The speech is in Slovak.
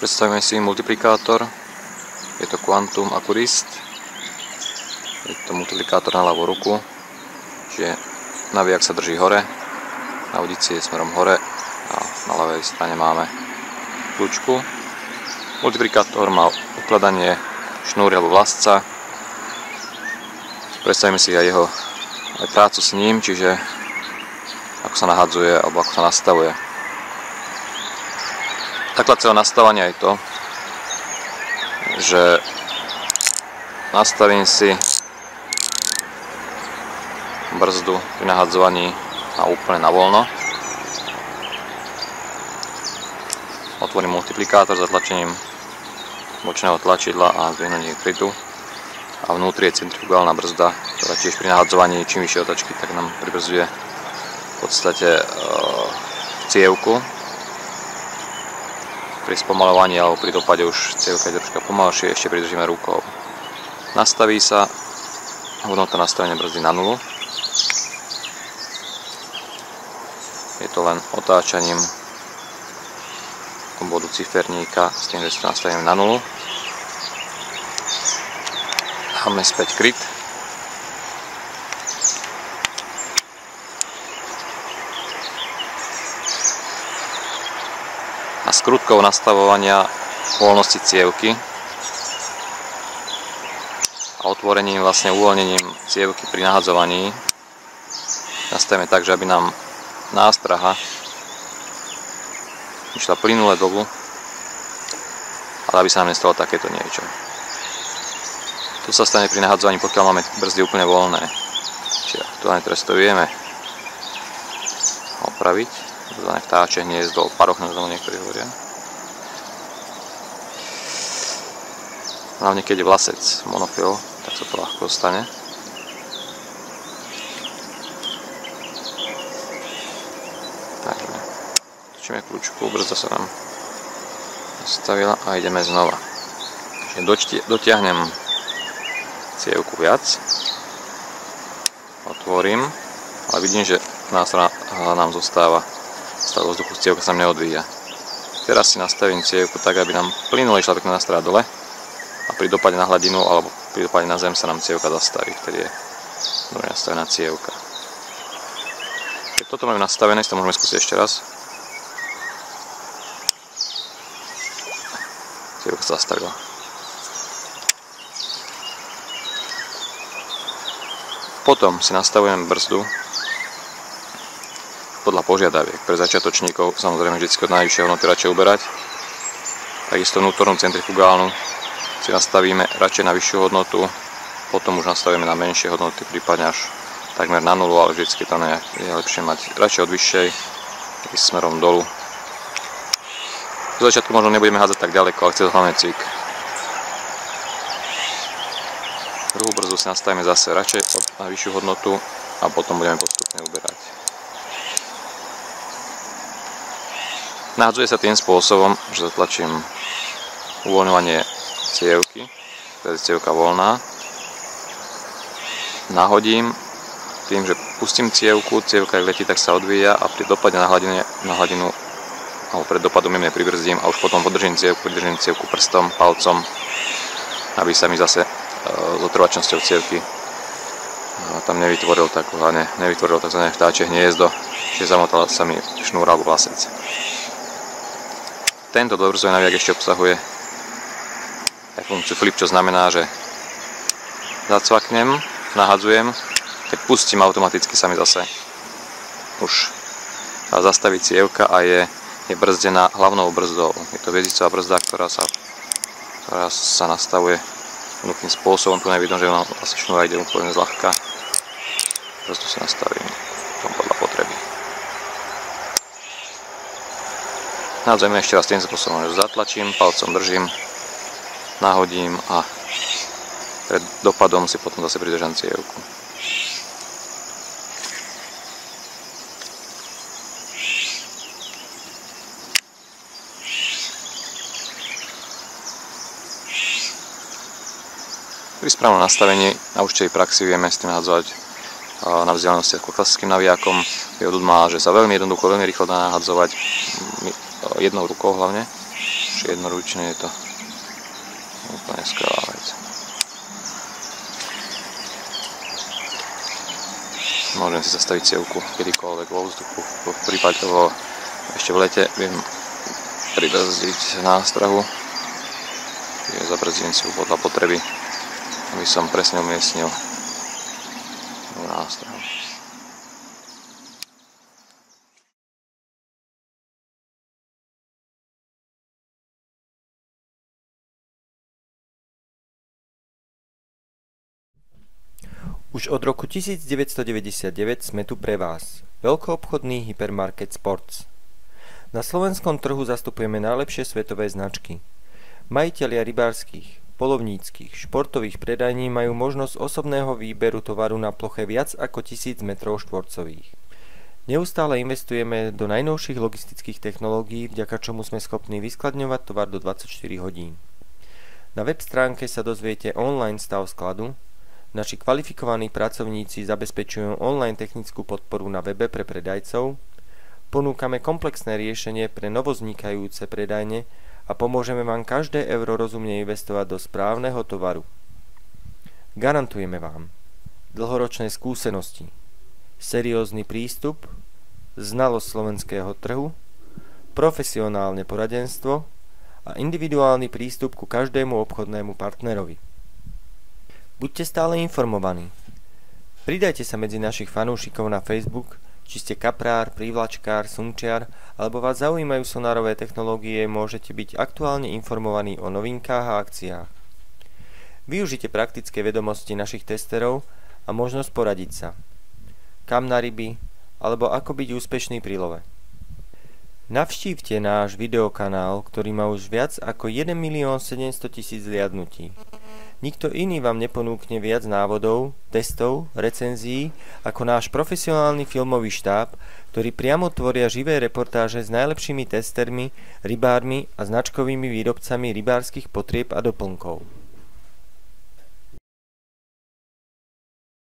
Predstavíme si multiplikátor. Je to Quantum Accurist. Je to multiplikátor na ľavú ruku. Čiže nabíjak sa drží hore. Navodič je smerom hore. A na ľavej strane máme kľúčku. Multiplikátor má ukladanie šnúry alebo vlasca. Predstavíme si aj jeho prácu s ním, čiže ako sa nahadzuje alebo ako sa nastavuje. Základ celého nastavania je to, že nastavím si brzdu pri nahadzovaní a úplne na voľno. Otvorím multiplikátor zatlačením bočného tlačidla a zdvihnutím krytu. A vnútri je centrifugálna brzda, ktorá tiež pri nahadzovaní čím vyššie otočky, tak nám pribrzduje v podstate cievku. Pri spomaľovaní alebo pri dopade už cievka je troška pomalšie, ešte pridržíme rukou. Nastaví sa hodnota nastavenia brzdy na 0. Je to len otáčaním obvodu ciferníka s tým, že si to nastavíme na 0. Dáme späť kryt. A skrutkou nastavovania voľnosti cievky a otvorením, vlastne uvoľnením cievky pri nahadzovaní nastavíme tak, že aby nám nástraha išla plynule dolu, ale aby sa nám nestalo takéto niečo. To sa stane pri nahadzovaní, pokiaľ máme brzdy úplne voľné. Čiže aktuálne teraz to vieme opraviť. Zvané vtáče hniezdo, parochnozdom niektorí hovoria. Hlavne keď je vlasec monofil, tak sa to ľahko stane. Takže točíme kľúčku, brzda sa nám nastavila a ideme znova. Dotiahnem cievku viac, otvorím, ale vidím, že nástroj nám zostáva stav vzduchu, cievka sa neodvíja. Teraz si nastavím cievku tak, aby nám plynule išla pekná nástraha dole a pri dopade na hladinu alebo pri dopade na zem sa nám cievka zastaví, vtedy je dobre nastavená cievka. Keď toto máme nastavené, to môžeme skúsiť ešte raz. Cievka sa zastavila. Potom si nastavujem brzdu podľa požiadaviek. Pre začiatočníkov samozrejme vždy od najvyššej hodnoty radšej uberať. Takisto vnútornú centrifugálnu si nastavíme radšej na vyššiu hodnotu, potom už nastavíme na menšie hodnoty, prípadne až takmer na 0, ale vždy tam je lepšie mať radšej od vyššej, ísť smerom dolu. V začiatku možno nebudeme hádzať tak ďaleko, ale chce to hlavne cvik. Druhú brzdu si nastavíme zase radšej na vyššiu hodnotu a potom budeme postupne uberať. Nahadzuje sa tým spôsobom, že zatlačím uvoľňovanie cievky, teda je cievka voľná. Nahodím tým, že pustím cievku, cievka ak letí, tak sa odvíja a pri dopade na hladinu alebo pred dopadom jemne pribrzdím a už potom podržím cievku prstom, palcom, aby sa mi zase s otrvačnosťou cievky tam nevytvoril tzv. Vtáčie hniezdo, čiže zamotala sa mi šnúra alebo vlasec. Tento dobrzový nabíjak ešte obsahuje aj funkciu flip, čo znamená, že zacvaknem, nahadzujem, keď pustím, automaticky sa mi zase už zastaví cievka a je brzdená hlavnou brzdou. Je to hviezdicová brzda, ktorá sa nastavuje jednoduchým spôsobom. Tu nevidím, že ona asi šnúra ide úplne zľahka. Brzdu si nastavím podľa potreby. Nahadzujeme ešte raz tým spôsobom, že zatlačím, palcom držím, nahodím a pred dopadom si potom zase pridržam cievku. Pri správnom nastavení na určitej praxi vieme s tým nahadzovať na vzdialenosti ako klasickým navijákom. Výhodu má, že sa veľmi jednoducho, veľmi rýchlo dá nahadzovať jednou rukou hlavne. Už jednoručne je to úplne skvelá vec. Môžem si zastaviť cievku kedykoľvek vo vzduchu. V prípade toho ešte v lete viem pribrzdiť nástrahu. Čiže zabrzdím si ju podľa potreby, aby som presne umiestnil nástrahu. Už od roku 1999 sme tu pre vás. Veľkoobchodný hypermarket Sports. Na slovenskom trhu zastupujeme najlepšie svetové značky. Majitelia rybárskych, poľovníckych, športových predajní majú možnosť osobného výberu tovaru na ploche viac ako 1000 m2. Neustále investujeme do najnovších logistických technológií, vďaka čomu sme schopní vyskladňovať tovar do 24 hodín. Na web stránke sa dozviete online stav skladu. Naši kvalifikovaní pracovníci zabezpečujú online technickú podporu na webe pre predajcov, ponúkame komplexné riešenie pre novoznikajúce predajne a pomôžeme vám každé euro rozumne investovať do správneho tovaru. Garantujeme vám dlhoročné skúsenosti, seriózny prístup, znalosť slovenského trhu, profesionálne poradenstvo a individuálny prístup ku každému obchodnému partnerovi. Buďte stále informovaní. Pridajte sa medzi našich fanúšikov na Facebook, či ste kaprár, prívlačkár, sumčiar, alebo vás zaujímajú sonárové technológie, môžete byť aktuálne informovaní o novinkách a akciách. Využite praktické vedomosti našich testerov a možnosť poradiť sa. Kam na ryby, alebo ako byť úspešný pri love. Navštívte náš videokanál, ktorý má už viac ako 1 700 000 zliadnutí. Nikto iný vám neponúkne viac návodov, testov, recenzií ako náš profesionálny filmový štáb, ktorí priamo tvoria živé reportáže s najlepšími testermi, rybármi a značkovými výrobcami rybárskych potrieb a doplnkov.